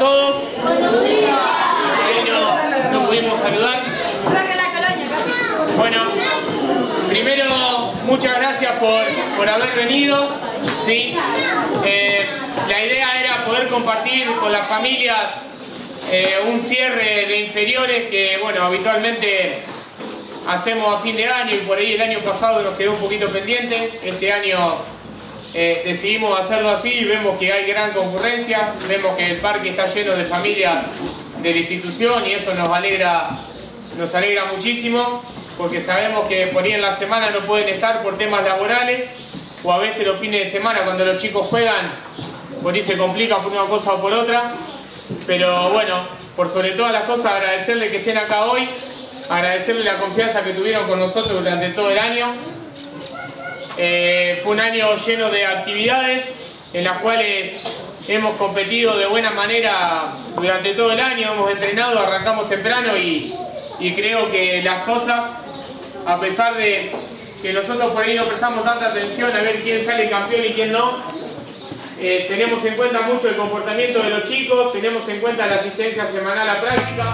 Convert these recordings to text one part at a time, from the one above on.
todos. Hoy no pudimos saludar. Bueno, primero, muchas gracias por haber venido. ¿Sí? La idea era poder compartir con las familias un cierre de inferiores que, bueno, habitualmente hacemos a fin de año y por ahí el año pasado nos quedó un poquito pendiente. Este año decidimos hacerlo así y vemos que hay gran concurrencia, vemos que el parque está lleno de familias de la institución y eso nos alegra muchísimo, porque sabemos que por ahí en la semana no pueden estar por temas laborales, o a veces los fines de semana cuando los chicos juegan por ahí se complica por una cosa o por otra. Pero bueno, por sobre todas las cosas, agradecerles que estén acá hoy, agradecerles la confianza que tuvieron con nosotros durante todo el año. Fue un año lleno de actividades en las cuales hemos competido de buena manera durante todo el año, hemos entrenado, arrancamos temprano y creo que las cosas, a pesar de que nosotros por ahí no prestamos tanta atención a ver quién sale campeón y quién no, tenemos en cuenta mucho el comportamiento de los chicos, tenemos en cuenta la asistencia semanal a práctica.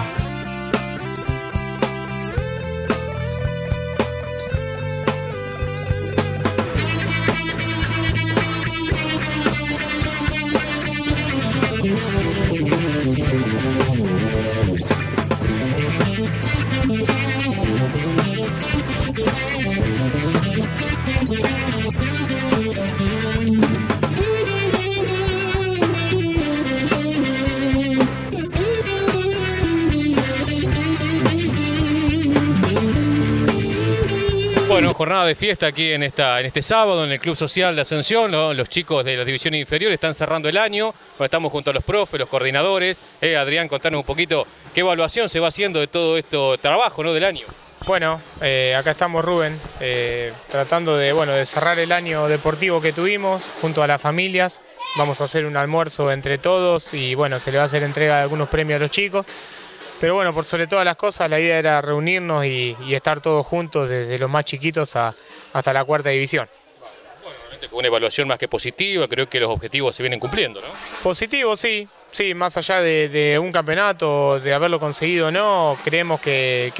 Bueno, jornada de fiesta aquí en este sábado en el Club Social de Ascensión, ¿no? Los chicos de las divisiones inferiores están cerrando el año, estamos junto a los profes, los coordinadores. Adrián, contanos un poquito qué evaluación se va haciendo de todo este trabajo, ¿no? Del año. Bueno, acá estamos Rubén, tratando de cerrar el año deportivo que tuvimos junto a las familias. Vamos a hacer un almuerzo entre todos y bueno, se le va a hacer entrega de algunos premios a los chicos. Pero bueno, por sobre todas las cosas, la idea era reunirnos y estar todos juntos desde los más chiquitos hasta la cuarta división. Bueno, obviamente con una evaluación más que positiva, creo que los objetivos se vienen cumpliendo, ¿no? Positivo, sí, más allá de un campeonato, de haberlo conseguido o no, creemos que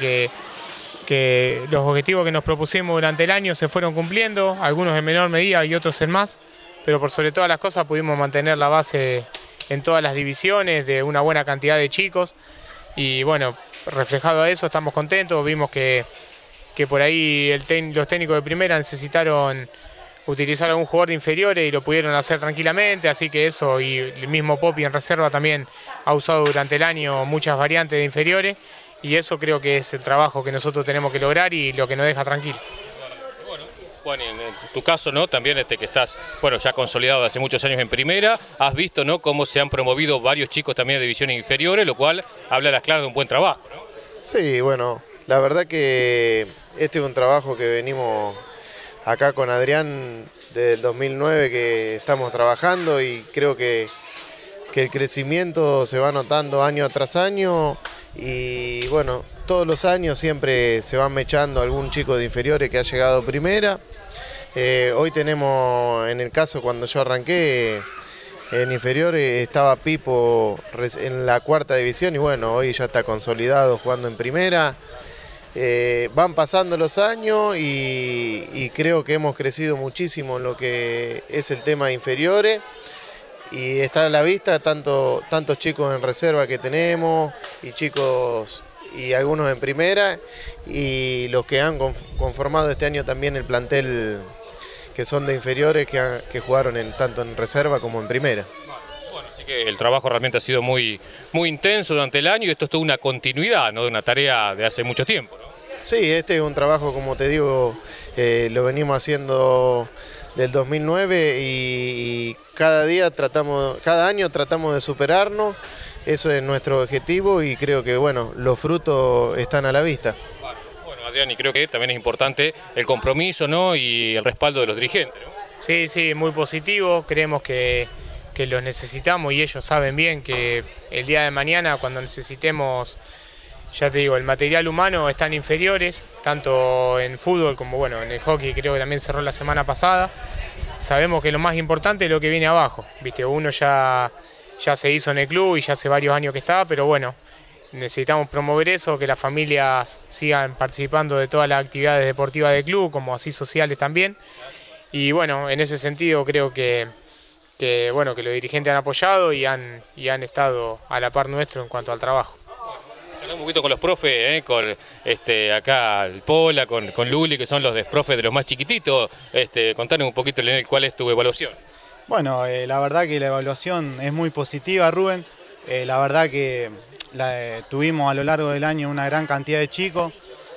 los objetivos que nos propusimos durante el año se fueron cumpliendo, algunos en menor medida y otros en más, pero por sobre todas las cosas pudimos mantener la base en todas las divisiones de una buena cantidad de chicos. Y bueno, reflejado a eso estamos contentos, vimos que por ahí los técnicos de primera necesitaron utilizar a un jugador de inferiores y lo pudieron hacer tranquilamente, así que eso, y el mismo Popi en reserva también ha usado durante el año muchas variantes de inferiores y eso creo que es el trabajo que nosotros tenemos que lograr y lo que nos deja tranquilos. Bueno, en tu caso, ¿no? También que estás, bueno, ya consolidado hace muchos años en primera, has visto, ¿no? Cómo se han promovido varios chicos también de divisiones inferiores, lo cual habla a las claras de un buen trabajo, ¿no? Sí, bueno, la verdad que este es un trabajo que venimos acá con Adrián desde el 2009 que estamos trabajando y creo que el crecimiento se va notando año tras año y bueno, todos los años siempre se van mechando algún chico de inferiores que ha llegado a primera. Hoy tenemos, en el caso cuando yo arranqué en inferiores, estaba Pipo en la cuarta división y bueno, hoy ya está consolidado jugando en primera. Van pasando los años y creo que hemos crecido muchísimo en lo que es el tema de inferiores. Y está a la vista tantos chicos en reserva que tenemos y chicos y algunos en primera y los que han conformado este año también el plantel que son de inferiores que jugaron tanto en reserva como en primera. Bueno, así que el trabajo realmente ha sido muy intenso durante el año y esto es toda una continuidad, ¿no? De una tarea de hace mucho tiempo, ¿no? Sí, este es un trabajo, como te digo, lo venimos haciendo del 2009 y cada año tratamos de superarnos, eso es nuestro objetivo y creo que bueno, los frutos están a la vista. Bueno, Adrián, y creo que también es importante el compromiso, ¿no? Y el respaldo de los dirigentes, ¿no? Sí, muy positivo, creemos que los necesitamos y ellos saben bien que el día de mañana cuando necesitemos, ya te digo, el material humano están inferiores, tanto en fútbol como bueno, en el hockey creo que también cerró la semana pasada. Sabemos que lo más importante es lo que viene abajo, ¿viste? Uno ya ya se hizo en el club y ya hace varios años que está, pero bueno, necesitamos promover eso, que las familias sigan participando de todas las actividades deportivas del club, como así sociales también. Y bueno, en ese sentido creo que los dirigentes han apoyado y han estado a la par nuestro en cuanto al trabajo. Hablamos un poquito con los profes, con acá el Pola, con Luli, que son los profes de los más chiquititos. Contanos un poquito, Leonel, cuál es tu evaluación. Bueno, la verdad que la evaluación es muy positiva, Rubén. La verdad que tuvimos a lo largo del año una gran cantidad de chicos,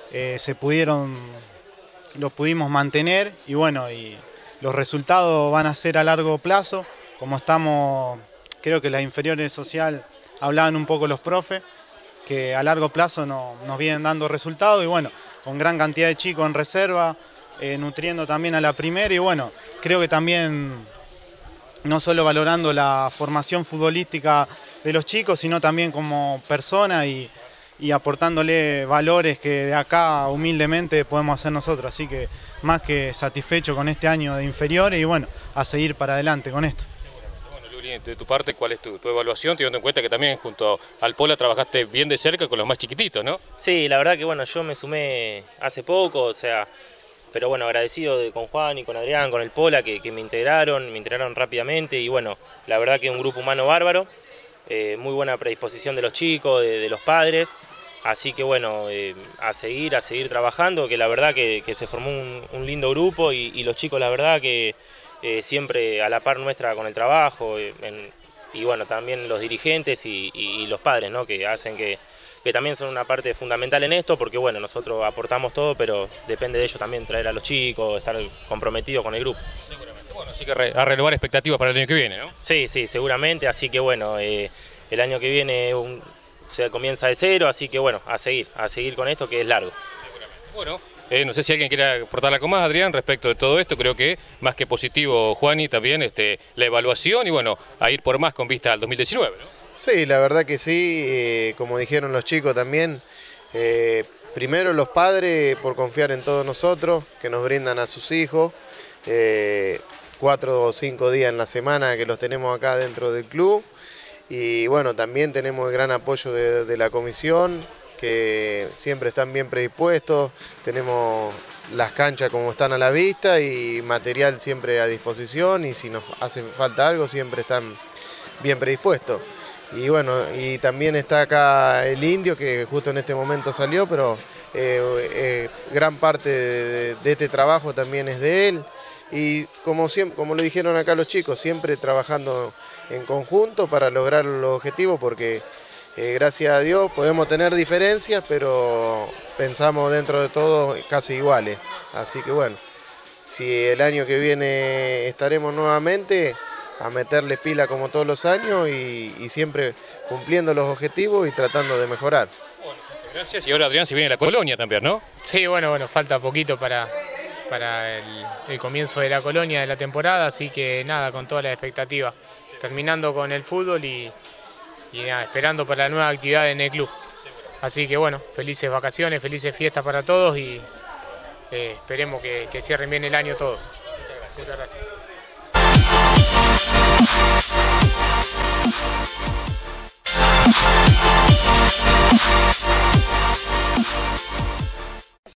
los pudimos mantener y bueno, y los resultados van a ser a largo plazo. Como estamos, creo que las inferiores social hablaban un poco los profes, que a largo plazo nos vienen dando resultados y bueno, con gran cantidad de chicos en reserva, nutriendo también a la primera y bueno, creo que también no solo valorando la formación futbolística de los chicos, sino también como persona y aportándole valores que de acá humildemente podemos hacer nosotros. Así que más que satisfecho con este año de inferiores y bueno, a seguir para adelante con esto. Bueno, Luli, de tu parte, ¿cuál es tu evaluación, teniendo en cuenta que también junto al Pola trabajaste bien de cerca con los más chiquititos, ¿no? Sí, la verdad que bueno, yo me sumé hace poco, o sea, pero bueno, agradecido con Juan y con Adrián, con el Pola, que me integraron rápidamente y bueno, la verdad que un grupo humano bárbaro, muy buena predisposición de los chicos, de los padres, así que bueno, a seguir trabajando, que la verdad que se formó un lindo grupo y los chicos la verdad que siempre a la par nuestra con el trabajo, y bueno, también los dirigentes y los padres, ¿no? Que hacen que también son una parte fundamental en esto, porque bueno, nosotros aportamos todo, pero depende de ellos también traer a los chicos, estar comprometidos con el grupo. Bueno, así que a renovar expectativas para el año que viene, ¿no? Sí, seguramente, así que bueno, el año que viene se comienza de cero, así que bueno, a seguir con esto que es largo. Bueno, no sé si alguien quiere aportar algo más, Adrián, respecto de todo esto. Creo que más que positivo, Juani, también la evaluación y bueno, a ir por más con vista al 2019, ¿no? Sí, la verdad que sí, como dijeron los chicos también, primero los padres por confiar en todos nosotros, que nos brindan a sus hijos, 4 o 5 días en la semana que los tenemos acá dentro del club, y bueno, también tenemos el gran apoyo de la comisión, que siempre están bien predispuestos, tenemos las canchas como están a la vista y material siempre a disposición, y si nos hace falta algo siempre están bien predispuestos. Y bueno, y también está acá el Indio, que justo en este momento salió, pero gran parte de este trabajo también es de él. Y como lo dijeron acá los chicos, siempre trabajando en conjunto para lograr los objetivos, porque gracias a Dios podemos tener diferencias, pero pensamos dentro de todo casi iguales. Así que bueno, si el año que viene estaremos nuevamente a meterle pila como todos los años y siempre cumpliendo los objetivos y tratando de mejorar. Bueno, gracias. Y ahora, Adrián, se viene la Colonia también, ¿no? Sí, bueno, falta poquito para el comienzo de la Colonia de la temporada, así que nada, con toda la expectativa, terminando con el fútbol y nada, esperando para la nueva actividad en el club. Así que bueno, felices vacaciones, felices fiestas para todos y esperemos que cierren bien el año todos. Muchas gracias.